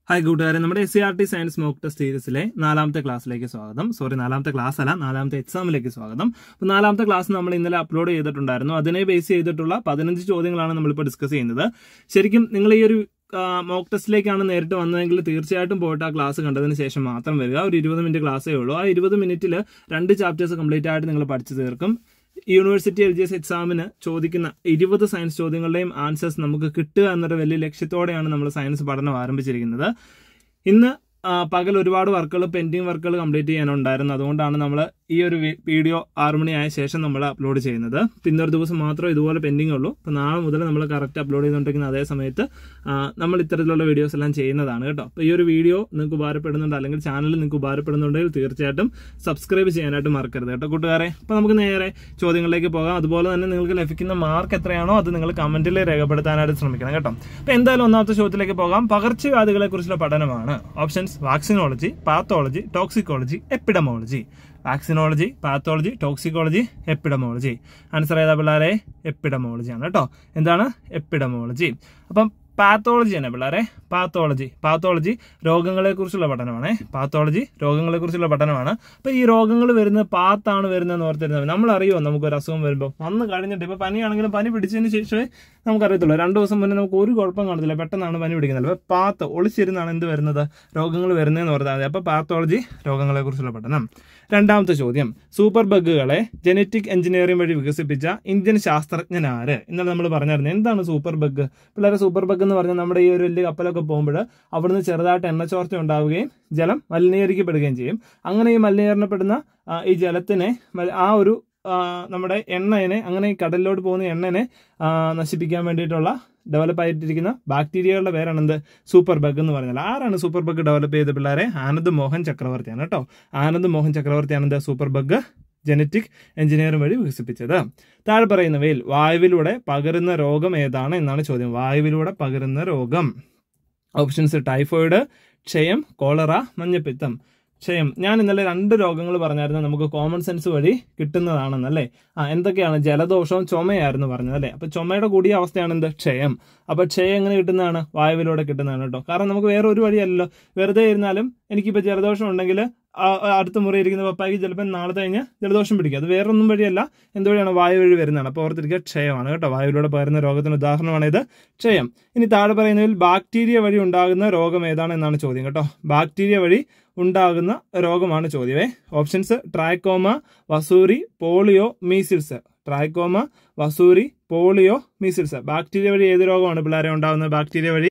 Hi കൂട്ടുകാരെ, നമ്മുടെ SCERT science mock test സീരീസിലെ 4ാമത്തെ ക്ലാസ്സിലേക്ക് സ്വാഗതം. നാലാമത്തെ ക്ലാസ് അല്ല, 4ാമത്തെ എക്സാമിലേക്ക് സ്വാഗതം. അപ്പോൾ 4ാമത്തെ ക്ലാസ് നമ്മൾ ഇന്നലെ അപ്ലോഡ് ചെയ്തിട്ടുണ്ടായിരുന്നു. അതിനെ ബേസ് ചെയ്തിട്ടുള്ള 15 ചോദ്യങ്ങളാണ് നമ്മളിപ്പോൾ ഡിസ്കസ് ചെയ്യുന്നത്. ശരിക്കും നിങ്ങൾ ഈ ഒരു മോക്ക് ടെസ്റ്റിലേക്കാണ് നേരിട്ട് വന്നതെങ്കിൽ തീർച്ചയായിട്ടും പോയിട്ട് ആ ക്ലാസ് കണ്ടതിന് ശേഷം മാത്രം വരിക. ഒരു 20 മിനിറ്റ് ക്ലാസ്സേ ഉള്ളൂ. ആ 20 മിനിറ്റിൽ 2 ചാപ്റ്റേഴ്സ് കംപ്ലീറ്റ് ആയിട്ട് നിങ്ങൾ പഠിച്ചു തീർക്കും. യൂണിവേഴ്സിറ്റി LGS എക്സാമിന് ചോദിക്കുന്ന 20 സയൻസ് ചോദ്യങ്ങളുടെയും ആൻസേഴ്സ് നമുക്ക് കിട്ടുക എന്നൊരു വലിയ ലക്ഷ്യത്തോടെയാണ് നമ്മൾ സയൻസ് പഠനം ആരംഭിച്ചിരിക്കുന്നത്. ഇന്ന് പകൽ ഒരുപാട് വർക്കുകൾ, പെൻഡിങ് വർക്കുകൾ കംപ്ലീറ്റ് ചെയ്യാനുണ്ടായിരുന്നു. അതുകൊണ്ടാണ് നമ്മൾ ഈ ഒരു വീഡിയോ 6 മണിയായ ശേഷം നമ്മൾ അപ്ലോഡ് ചെയ്യുന്നത്. പിന്നൊരു ദിവസം മാത്രമേ ഇതുപോലെ പെൻഡിങ് ഉള്ളൂ. അപ്പോൾ നാളെ മുതൽ നമ്മൾ കറക്റ്റ് അപ്ലോഡ് ചെയ്തുകൊണ്ടിരിക്കുന്ന അതേ സമയത്ത് നമ്മൾ ഇത്തരത്തിലുള്ള വീഡിയോസ് എല്ലാം ചെയ്യുന്നതാണ് കേട്ടോ. അപ്പോൾ ഈ ഒരു വീഡിയോ നിങ്ങൾക്ക് ഉപകാരപ്പെടുന്നുണ്ട്, അല്ലെങ്കിൽ ചാനൽ നിങ്ങൾക്ക് ഉപകാരപ്പെടുന്നുണ്ടെങ്കിൽ തീർച്ചയായിട്ടും സബ്സ്ക്രൈബ് ചെയ്യാനായിട്ട് മറക്കരുത് കേട്ടോ കൂട്ടുകാരെ. അപ്പോൾ നമുക്ക് നേരെ ചോദ്യങ്ങളിലേക്ക് പോകാം. അതുപോലെ തന്നെ നിങ്ങൾക്ക് ലഭിക്കുന്ന മാർക്ക് എത്രയാണോ അത് നിങ്ങൾ കമന്റിൽ രേഖപ്പെടുത്താനായിട്ട് ശ്രമിക്കണം കേട്ടോ. അപ്പോൾ എന്തായാലും ഒന്നാമത്തെ ചോദ്യത്തിലേക്ക് പോകാം. പകർച്ചവ്യാധികളെ കുറിച്ചുള്ള പഠനമാണ്. Options: vaccinology, pathology, toxicology, epidemiology. Vaccinology, pathology, toxicology, epidemiology. Answer ഏതാ പിള്ളേരെ? എപ്പിഡമോളജി ആണ് കേട്ടോ. എന്താണ്? എപ്പിഡമോളജി. അപ്പം പാത്തോളജി ആണ് പിള്ളേരെ. പാത്തോളജി രോഗങ്ങളെക്കുറിച്ചുള്ള പഠനമാണ്. രോഗങ്ങളെക്കുറിച്ചുള്ള പഠനമാണ്. അപ്പൊ ഈ രോഗങ്ങൾ വരുന്നത് പാത്താണ് വരുന്നതെന്ന് ഓർത്തിരുന്നത്. നമ്മളറിയോ നമുക്കൊരു അസുഖം വരുമ്പോൾ വന്ന് കഴിഞ്ഞിട്ട്, ഇപ്പൊ പനിയാണെങ്കിലും പനി പിടിച്ചതിന് ശേഷമേ നമുക്കറിയത്തുള്ളൂ. 2 ദിവസം മുന്നേ നമുക്ക് ഒരു കുഴപ്പം കാണത്തില്ല, പെട്ടെന്നാണ് പനി പിടിക്കുന്നത്. അപ്പൊ പാത്ത് ഒളിച്ചിരുന്നാണ് എന്ത് വരുന്നത്? രോഗങ്ങൾ വരുന്നതെന്ന് ഓർത്താൽ മതി. അപ്പൊ പാത്തോളജി രോഗങ്ങളെക്കുറിച്ചുള്ള പഠനം. രണ്ടാമത്തെ ചോദ്യം: സൂപ്പർ ബഗുകളെ ജനറ്റിക് എഞ്ചിനീയറിംഗ് വഴി വികസിപ്പിച്ച ഇന്ത്യൻ ശാസ്ത്രജ്ഞനാര്? ഇന്നലെ നമ്മൾ പറഞ്ഞായിരുന്നു. എന്താണ് സൂപ്പർ ബഗ്? പിള്ളേരെ, സൂപ്പർ ബഗ് എന്ന് പറഞ്ഞാൽ നമ്മുടെ ഈ ഒരു വലിയ കപ്പലൊക്കെ പോകുമ്പോൾ അവിടുന്ന് ചെറുതായിട്ട് എണ്ണച്ചോർച്ച ഉണ്ടാവുകയും ജലം മലിനീകരിക്കപ്പെടുകയും ചെയ്യും. അങ്ങനെ ഈ മലിനീകരണപ്പെടുന്ന ഈ ജലത്തിനെ, ആ ഒരു നമ്മുടെ എണ്ണയെ, അങ്ങനെ ഈ കടലിലോട്ട് പോകുന്ന എണ്ണനെ നശിപ്പിക്കാൻ വേണ്ടിയിട്ടുള്ള ഡെവലപ്പ് ആയിട്ടിരിക്കുന്ന ബാക്ടീരിയകളുടെ പേരാണ് എന്ത്? സൂപ്പർ ബഗ് എന്ന് പറഞ്ഞാൽ. ആരാണ് സൂപ്പർ ബഗ് ഡെവലപ്പ് ചെയ്ത പിള്ളേരെ? ആനന്ദ് മോഹൻ ചക്രവർത്തിയാണ് കേട്ടോ. ആനന്ദ് മോഹൻ ചക്രവർത്തിയാണ് എന്ത്? സൂപ്പർ ബഗ് ജനറ്റിക് എഞ്ചിനീയറിംഗ് വഴി വികസിപ്പിച്ചത്. താഴെ പറയുന്നവയിൽ വായുവിലൂടെ പകരുന്ന രോഗം ഏതാണ് എന്നാണ് ചോദ്യം. വായുവിലൂടെ പകരുന്ന രോഗം. ഓപ്ഷൻസ്: ടൈഫോയിഡ്, ക്ഷയം, കോളറ, മഞ്ഞപ്പിത്തം. ക്ഷയം, ഞാൻ ഇന്നലെ 2 രോഗങ്ങൾ പറഞ്ഞായിരുന്നു നമുക്ക് കോമൺ സെൻസ് വഴി കിട്ടുന്നതാണെന്നല്ലേ. എന്തൊക്കെയാണ്? ജലദോഷവും ചുമയായിരുന്നു പറഞ്ഞത് അല്ലേ. അപ്പൊ ചുമയുടെ കൂടിയ അവസ്ഥയാണ് എന്ത്? ക്ഷയം. അപ്പൊ ക്ഷയം എങ്ങനെ കിട്ടുന്നതാണ്? വായുവിലൂടെ കിട്ടുന്നതാണ് കേട്ടോ. കാരണം നമുക്ക് വേറെ ഒരു വഴിയല്ലല്ലോ. വെറുതെ ഇരുന്നാലും എനിക്കിപ്പോൾ ജലദോഷം ഉണ്ടെങ്കിൽ അടുത്ത മുറി ഇരിക്കുന്ന പപ്പായ്ക്ക് ചിലപ്പോൾ നാളെ കഴിഞ്ഞ് ജലദോഷം പിടിക്കും. അത് വേറൊന്നും വഴിയല്ല, എന്തുവഴിയാണ്? വായു വഴി വരുന്നതാണ്. അപ്പോൾ ഓർത്തിരിക്കുക, ക്ഷയമാണ് കേട്ടോ. വായുവിലൂടെ പകരുന്ന രോഗത്തിന് ഉദാഹരണമാണ് ഇത്, ക്ഷയം. ഇനി താഴെ പറയുന്നതിൽ ബാക്ടീരിയ വഴി ഉണ്ടാകുന്ന രോഗം ഏതാണ് എന്നാണ് ചോദ്യം കേട്ടോ. ബാക്ടീരിയ വഴി ഉണ്ടാകുന്ന രോഗമാണ് ചോദ്യമേ. ഓപ്ഷൻസ്: ട്രൈക്കോമ, വസൂരി, പോളിയോ, മീസിൽസ്. ട്രൈക്കോമ, വസൂരി, പോളിയോ, മീസിൽസ്. ബാക്ടീരിയ വഴി ഏത് രോഗമാണ് പിള്ളേരെ ഉണ്ടാകുന്നത്? ബാക്ടീരിയ വഴി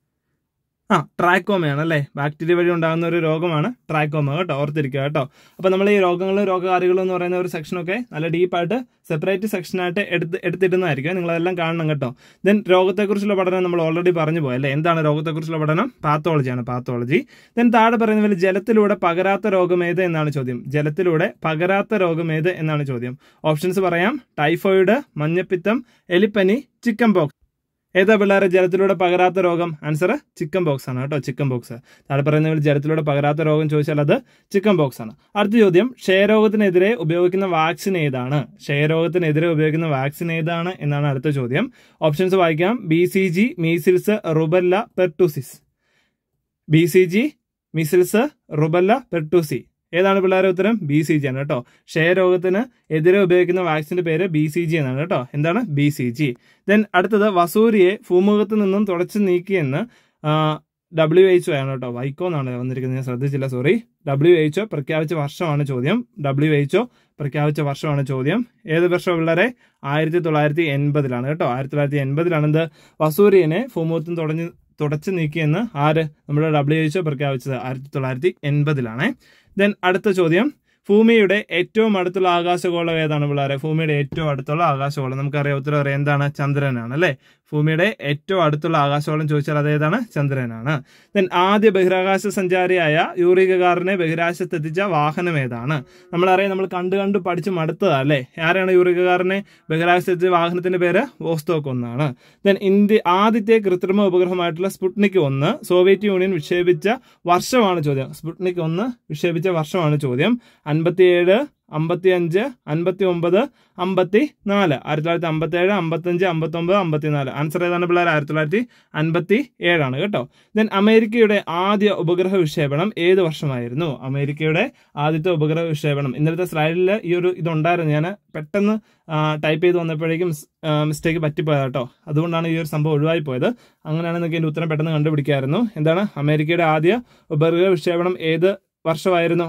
ട്രൈക്കോമയാണ് അല്ലേ. ബാക്ടീരിയ വഴി ഉണ്ടാകുന്ന ഒരു രോഗമാണ് ട്രൈക്കോമ കേട്ടോ. ഓർത്തിരിക്കുക കേട്ടോ. അപ്പൊ നമ്മൾ ഈ രോഗങ്ങളും രോഗകാരികളും എന്ന് പറയുന്ന ഒരു സെക്ഷനൊക്കെ നല്ല ഡീപ്പായിട്ട് സെപ്പറേറ്റ് സെക്ഷനായിട്ട് എടുത്തിടുന്നതായിരിക്കും. നിങ്ങളതെല്ലാം കാണണം കേട്ടോ. ദെൻ രോഗത്തെക്കുറിച്ചുള്ള പഠനം നമ്മൾ ഓൾറെഡി പറഞ്ഞു പോയല്ലേ. എന്താണ് രോഗത്തെക്കുറിച്ചുള്ള പഠനം? പാത്തോളജിയാണ്, പാത്തോളജി. ദെൻ താഴെ പറയുന്നതിൽ ജലത്തിലൂടെ പകരാത്ത രോഗമേത് എന്നാണ് ചോദ്യം. ജലത്തിലൂടെ പകരാത്ത രോഗമേത് എന്നാണ് ചോദ്യം. ഓപ്ഷൻസ് പറയാം: ടൈഫോയിഡ്, മഞ്ഞപ്പിത്തം, എലിപ്പനി, ചിക്കൻ പോക്സ്. ഏതാ പിള്ളേരെ ജലത്തിലൂടെ പകരാത്ത രോഗം? ആൻസർ ചിക്കൻ ബോക്സ് ആണ് കേട്ടോ. Chicken pox. താഴെ പറയുന്നതിൽ ജലത്തിലൂടെ പകരാത്ത രോഗം ചോദിച്ചാൽ അത് ചിക്കൻ ബോക്സ് ആണ്. അടുത്ത ചോദ്യം: ക്ഷയരോഗത്തിനെതിരെ ഉപയോഗിക്കുന്ന വാക്സിൻ ഏതാണ്? ക്ഷയരോഗത്തിനെതിരെ ഉപയോഗിക്കുന്ന വാക്സിൻ ഏതാണ് എന്നാണ് അടുത്ത ചോദ്യം. ഓപ്ഷൻസ് വായിക്കാം: BCG, measles, rubella, pertussis. BCG, measles, rubella, pertussis. ഏതാണ് പിള്ളേരെ ഉത്തരം? BCG ആണ് കേട്ടോ. ക്ഷയരോഗത്തിന് എതിരെ ഉപയോഗിക്കുന്ന വാക്സിന്റെ പേര് BCG എന്നാണ് കേട്ടോ. എന്താണ്? BCG. ദെൻ അടുത്തത്: വസൂരിയെ ഭൂമുഖത്ത് നിന്നും തുടച്ചു നീക്കിയെന്ന് WHO ആണ് കേട്ടോ. വൈക്കോ എന്നാണ് വന്നിരിക്കുന്നത്, ഞാൻ ശ്രദ്ധിച്ചില്ല, സോറി. WHO പ്രഖ്യാപിച്ച വർഷമാണ് ചോദ്യം. WHO പ്രഖ്യാപിച്ച വർഷമാണ് ചോദ്യം. ഏത് വർഷം പിള്ളേരെ? 1980 കേട്ടോ. 1980 എന്ത്? വസൂരിയനെ ഭൂമുഖത്ത് നിന്ന് തുടച്ചു നീക്കിയെന്ന് ആര്? നമ്മുടെ WHO പ്രഖ്യാപിച്ചത് 1980. ദെൻ അടുത്ത ചോദ്യം: ഭൂമിയുടെ ഏറ്റവും അടുത്തുള്ള ആകാശഗോളം ഏതാണ് പിള്ളേരെ? ഭൂമിയുടെ ഏറ്റവും അടുത്തുള്ള ആകാശഗോളം നമുക്കറിയാം. ഉത്തരം അറിയാം. എന്താണ്? ചന്ദ്രനാണ് അല്ലേ. ഭൂമിയുടെ ഏറ്റവും അടുത്തുള്ള ആകാശഗോളം ചോദിച്ചാൽ അതേതാണ്? ചന്ദ്രനാണ്. ദെൻ ആദ്യ ബഹിരാകാശ സഞ്ചാരിയായ യൂറി ഗഗാറിനെ ബഹിരാകാശത്തെത്തിച്ച വാഹനം ഏതാണ്? നമ്മളറിയാം, നമ്മൾ കണ്ടു പഠിച്ച് മടുത്തതാ അല്ലേ. ആരാണ് യൂറി ഗഗാറിനെ ബഹിരാകാശത്തെത്തിച്ച വാഹനത്തിന്റെ പേര്? വോസ്റ്റോക്ക് 1. ദെൻ ആദ്യത്തെ കൃത്രിമ ഉപഗ്രഹമായിട്ടുള്ള സ്പുട്നിക് 1 സോവിയറ്റ് യൂണിയൻ വിക്ഷേപിച്ച വർഷമാണ് ചോദ്യം. സ്പുട്നിക് 1 വിക്ഷേപിച്ച വർഷമാണ് ചോദ്യം. 57, 55, 59, 54. 1957, 55, 59, 54. ആൻസർ ഏതാണ് പിള്ളേർ? 1957 ആണ് കേട്ടോ. ദെൻ അമേരിക്കയുടെ ആദ്യ ഉപഗ്രഹ വിക്ഷേപണം ഏത് വർഷമായിരുന്നു? അമേരിക്കയുടെ ആദ്യത്തെ ഉപഗ്രഹ വിക്ഷേപണം. ഇന്നലത്തെ സ്ലൈഡിൽ ഈ ഒരു ഇതുണ്ടായിരുന്നു, ഞാൻ പെട്ടെന്ന് ടൈപ്പ് ചെയ്ത് വന്നപ്പോഴേക്കും മിസ്റ്റേക്ക് പറ്റിപ്പോയത് കേട്ടോ. അതുകൊണ്ടാണ് ഈ ഒരു സംഭവം ഒഴിവായി പോയത്. അങ്ങനെയാണെന്നൊക്കെ എൻ്റെ ഉത്തരം പെട്ടെന്ന് കണ്ടുപിടിക്കായിരുന്നു. എന്താണ് അമേരിക്കയുടെ ആദ്യ ഉപഗ്രഹ വിക്ഷേപണം ഏത് വർഷമായിരുന്നു?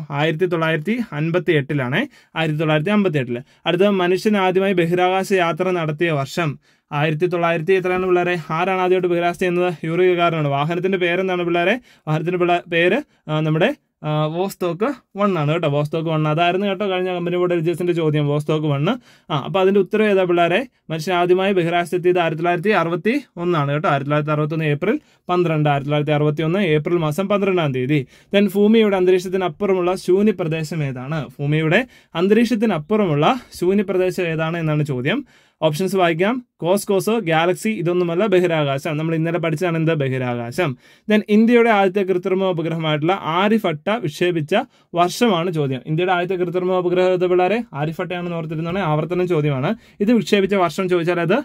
1958. 1958. അടുത്ത മനുഷ്യൻ ആദ്യമായി ബഹിരാകാശ യാത്ര നടത്തിയ വർഷം 1900 എത്രയാണ് പിള്ളേരെ? ആരാണ് ആദ്യമായിട്ട് ബഹിരാകാശം ചെയ്യുന്നത്? യൂറി ഗഗാറിനാണ്. വാഹനത്തിന്റെ പേരെന്താണ് പിള്ളേരെ? വാഹനത്തിന്റെ പേര് നമ്മുടെ വോസ്റ്റോക്ക് 1 ആണ് കേട്ടോ. വോസ്റ്റോക്ക് 1 അതായിരുന്നു കേട്ടോ കഴിഞ്ഞ കമ്പനി ബോർഡ് എൽജിഎസിന്റെ ചോദ്യം. വോസ്റ്റോക്ക് 1. അപ്പൊ അതിന്റെ ഉത്തരം ഏതാ പിള്ളേരെ? മനുഷ്യൻ ആദ്യമായി ബഹിരാകാശത്തെത്തിയത് 1961 ആണ് കേട്ടോ. 1961 ഏപ്രിൽ 12. 1961 ഏപ്രിൽ മാസം 12-ാം തീയതി. ദെൻ ഭൂമിയുടെ അന്തരീക്ഷത്തിനപ്പുറമുള്ള ശൂന്യ പ്രദേശം ഏതാണ്? ഭൂമിയുടെ അന്തരീക്ഷത്തിനപ്പുറമുള്ള ശൂന്യ പ്രദേശം ഏതാണ് എന്നാണ് ചോദ്യം. ഓപ്ഷൻസ് വായിക്കാം. കോസ്കോസ്, ഗാലക്സി, ഇതൊന്നുമല്ല, ബഹിരാകാശം. നമ്മൾ ഇന്നലെ പഠിച്ചതാണ് എന്ത്? ബഹിരാകാശം. ദെൻ ഇന്ത്യയുടെ ആദ്യത്തെ കൃത്രിമ ഉപഗ്രഹമായിട്ടുള്ള ആര്യഭട്ട വിക്ഷേപിച്ച വർഷമാണ് ചോദ്യം. ഇന്ത്യയുടെ ആദ്യത്തെ കൃത്രിമ ഉപഗ്രഹത്തെ പിള്ളേരെ ആര്യഭട്ടയാണെന്ന് ഓർത്തിരുന്നാണ്. ആവർത്തനം ചോദ്യമാണ്. ഇത് വിക്ഷേപിച്ച വർഷം ചോദിച്ചാൽ അത്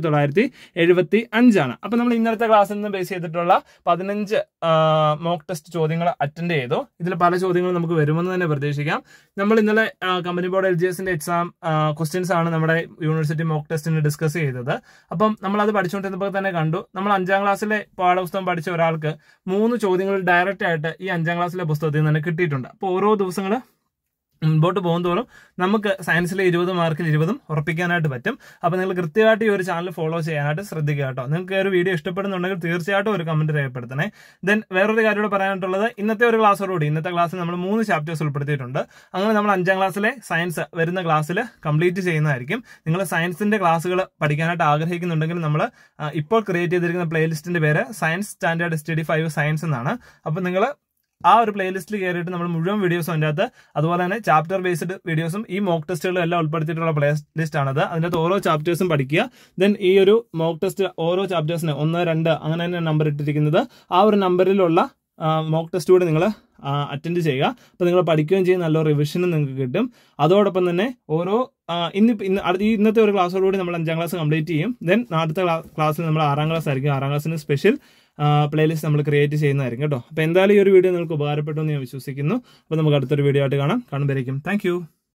1975 ആണ്. അപ്പൊ നമ്മൾ ഇന്നലത്തെ ക്ലാസ്സിൽ നിന്ന് ബേസ് ചെയ്തിട്ടുള്ള 15 മോക്ക് ടെസ്റ്റ് ചോദ്യങ്ങൾ അറ്റൻഡ് ചെയ്തു. ഇതിൽ പല ചോദ്യങ്ങളും നമുക്ക് വരുമെന്ന് തന്നെ പ്രതീക്ഷിക്കാം. നമ്മൾ ഇന്നലെ കമ്പനി ബോർഡ് എൽജിഎസിന്റെ എക്സാം ക്വസ്റ്റ്യൻസ് ആണ് നമ്മുടെ യൂണിവേഴ്സിറ്റി മോക്ക് ടെസ്റ്റിന് ഡിസ്കസ് ചെയ്തത്. അപ്പം നമ്മൾ അത് പഠിച്ചുകൊണ്ടിരുന്നപ്പോൾ തന്നെ കണ്ടു, നമ്മൾ 5ാം ക്ലാസ്സിലെ പാഠപുസ്തകം പഠിച്ച ഒരാൾക്ക് 3 ചോദ്യങ്ങൾ ഡയറക്റ്റ് ആയിട്ട് ഈ 5ാം ക്ലാസ്സിലെ പുസ്തകത്തിൽ നിന്ന് തന്നെ കിട്ടിയിട്ടുണ്ട്. അപ്പോൾ ഓരോ ദിവസങ്ങൾ മുൻപോട്ട് പോകുന്നതോറും നമുക്ക് സയൻസിലെ 20 മാർക്കിൽ 20 ഉറപ്പിക്കാനായിട്ട് പറ്റും. അപ്പോൾ നിങ്ങൾ കൃത്യമായിട്ട് ഈ ഒരു ചാനൽ ഫോളോ ചെയ്യാനായിട്ട് ശ്രദ്ധിക്കുക കേട്ടോ. നിങ്ങൾക്ക് ഒരു വീഡിയോ ഇഷ്ടപ്പെടുന്നുണ്ടെങ്കിൽ തീർച്ചയായിട്ടും ഒരു കമന്റ് രേഖപ്പെടുത്തണേ. ദെൻ വേറൊരു കാര്യം കൂടെ പറയാനായിട്ടുള്ളത്, ഇന്നത്തെ ഒരു ക്ലാസ്സോടുകൂടി ഇന്നത്തെ ക്ലാസ്സിൽ നമ്മൾ 3 ചാപ്റ്റേഴ്സ് ഉൾപ്പെടുത്തിയിട്ടുണ്ട്. അങ്ങനെ നമ്മൾ 5ാം ക്ലാസ്സിലെ സയൻസ് വരുന്ന ക്ലാസ്സിൽ കംപ്ലീറ്റ് ചെയ്യുന്നതായിരിക്കും. നിങ്ങൾ സയൻസിന്റെ ക്ലാസ്സുകൾ പഠിക്കാനായിട്ട് ആഗ്രഹിക്കുന്നുണ്ടെങ്കിൽ നമ്മൾ ഇപ്പോൾ ക്രിയേറ്റ് ചെയ്തിരിക്കുന്ന പ്ലേലിസ്റ്റിന്റെ പേര് സയൻസ് സ്റ്റാൻഡേർഡ് സ്റ്റഡി 5 സയൻസ് എന്നാണ്. അപ്പോൾ നിങ്ങൾ ആ ഒരു പ്ലേലിസ്റ്റിൽ കയറിയിട്ട് നമ്മൾ മുഴുവൻ വീഡിയോസും അതിൻ്റെ അകത്ത്, അതുപോലെ തന്നെ ചാപ്റ്റർ ബേസ്ഡ് വീഡിയോസും ഈ മോക്ക് ടെസ്റ്റുകളും എല്ലാം ഉൾപ്പെടുത്തിയിട്ടുള്ള പ്ലേ ലിസ്റ്റ് ആണത്. അതിൻ്റെ അകത്ത് ഓരോ ചാപ്റ്റേഴ്സും പഠിക്കുക. ദെൻ ഈ ഒരു മോക്ക് ടെസ്റ്റ് ഓരോ ചാപ്റ്റേഴ്സിന് 1, 2 അങ്ങനെ തന്നെ നമ്പർ ഇട്ടിരിക്കുന്നത്. ആ ഒരു നമ്പറിലുള്ള മോക്ക് ടെസ്റ്റ് കൂടി നിങ്ങൾ അറ്റൻഡ് ചെയ്യുക. അപ്പോൾ നിങ്ങൾ പഠിക്കുകയും ചെയ്യും, നല്ല റിവിഷനും നിങ്ങൾക്ക് കിട്ടും. അതോടൊപ്പം തന്നെ ഓരോ ഇന്നത്തെ ഒരു ക്ലാസ്സോടുകൂടി നമ്മൾ 5ാം ക്ലാസ് കംപ്ലീറ്റ് ചെയ്യും. ദെൻ അടുത്ത ക്ലാസ്സിൽ നമ്മൾ 6ാം ക്ലാസ് ആയിരിക്കും. 6ാം ക്ലാസ്സിന് സ്പെഷ്യൽ പ്ലേലിസ്റ്റ് നമ്മൾ ക്രിയേറ്റ് ചെയ്യുന്നതായിരിക്കും കേട്ടോ. അപ്പോൾ എന്തായാലും ഈ ഒരു വീഡിയോ നിങ്ങൾക്ക് ഉപകാരപ്പെട്ടു എന്ന് ഞാൻ വിശ്വസിക്കുന്നു. അപ്പോൾ നമുക്ക് അടുത്തൊരു വീഡിയോ ആയിട്ട് കാണുമ്പോഴേക്കും താങ്ക് യു.